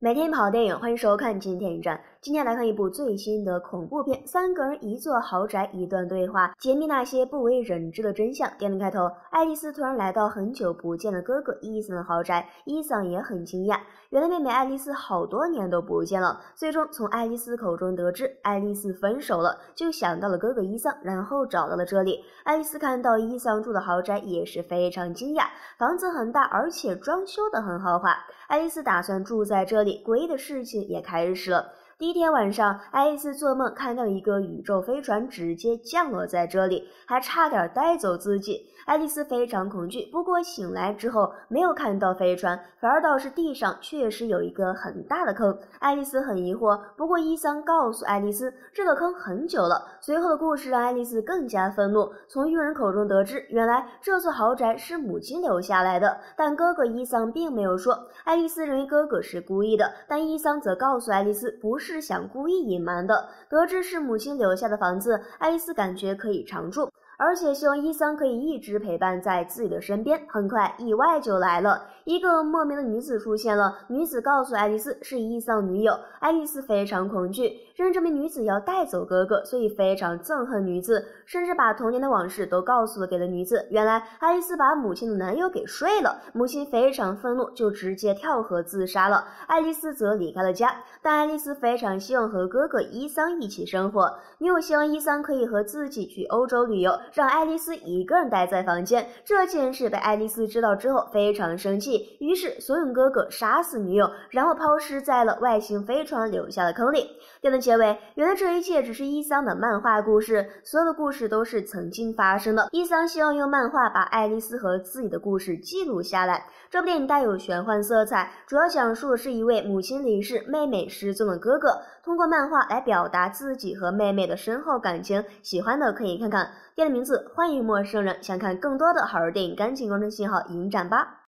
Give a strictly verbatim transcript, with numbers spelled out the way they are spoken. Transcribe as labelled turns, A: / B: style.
A: 每天跑电影，欢迎收看今天影展。今天来看一部最新的恐怖片，三个人一座豪宅，一段对话，揭秘那些不为人知的真相。电影开头，爱丽丝突然来到很久不见的哥哥伊桑的豪宅，伊桑也很惊讶，原来妹妹爱丽丝好多年都不见了。最终从爱丽丝口中得知，爱丽丝分手了，就想到了哥哥伊桑，然后找到了这里。爱丽丝看到伊桑住的豪宅也是非常惊讶，房子很大，而且装修得很豪华。爱丽丝打算住在这里，诡异的事情也开始了。第一天晚上，爱丽丝做梦看到一个宇宙飞船直接降落在这里，还差点带走自己。爱丽丝非常恐惧，不过醒来之后没有看到飞船，反而倒是地上确实有一个很大的坑。爱丽丝很疑惑，不过伊桑告诉爱丽丝这个坑很久了。随后的故事让爱丽丝更加愤怒，从佣人口中得知，原来这座豪宅是母亲留下来的，但哥哥伊桑并没有说。爱丽丝认为哥哥是故意的，但伊桑则告诉爱丽丝不是是想故意隐瞒的。得知是母亲留下的房子，爱丽丝感觉可以常住，而且希望伊桑可以一直陪伴在自己的身边。很快意外就来了，一个莫名的女子出现了，女子告诉爱丽丝是伊桑女友。爱丽丝非常恐惧，认为这名女子要带走哥哥，所以非常憎恨女子，甚至把童年的往事都告诉了给了女子。原来爱丽丝把母亲的男友给睡了，母亲非常愤怒，就直接跳河自杀了。爱丽丝则离开了家，但爱丽丝非常希望和哥哥伊桑一起生活，女友希望伊桑可以和自己去欧洲旅游，让爱丽丝一个人待在房间。这件事被爱丽丝知道之后非常生气，于是怂恿哥哥杀死女友，然后抛尸在了外星飞船留下的坑里。电影结尾，原来这一切只是伊桑的漫画故事，所有的故事都是曾经发生的。伊桑希望用漫画把爱丽丝和自己的故事记录下来。这部电影带有玄幻色彩，主要讲述的是一位母亲离世、妹妹失踪的哥哥，通过漫画来表达自己和妹妹的深厚感情。喜欢的可以看看。电影名字《欢迎陌生人》，想看更多的好电影，赶紧关注信号影展吧。